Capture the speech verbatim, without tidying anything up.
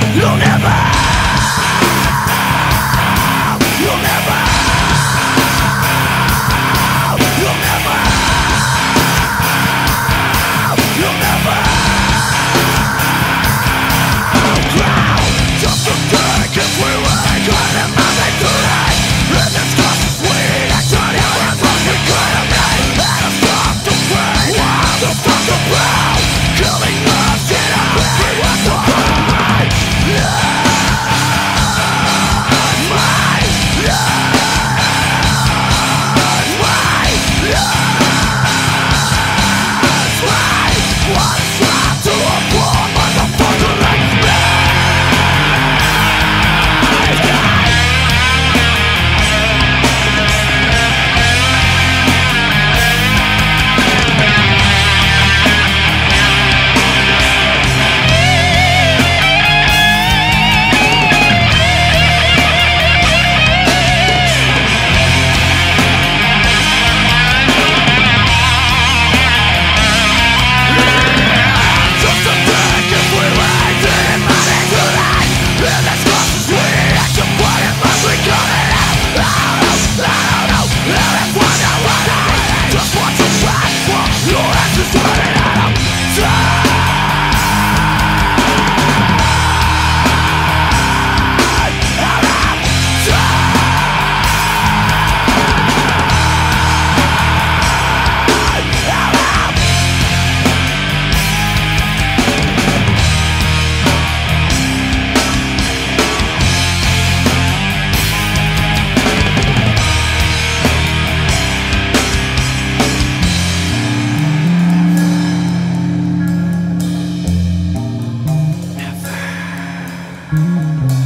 You'll never, you'll never, you'll never, you'll never drown. Just to think if we were good and nothing tonight. And this cost is sweet, actually we're wrong, we could have made. And it's tough to pray, wow, it's tough to proud. Killing us in a way, what's the good of mine? It's mine, it's mine, it's mine. One shot to a poor motherfucker like me. Never.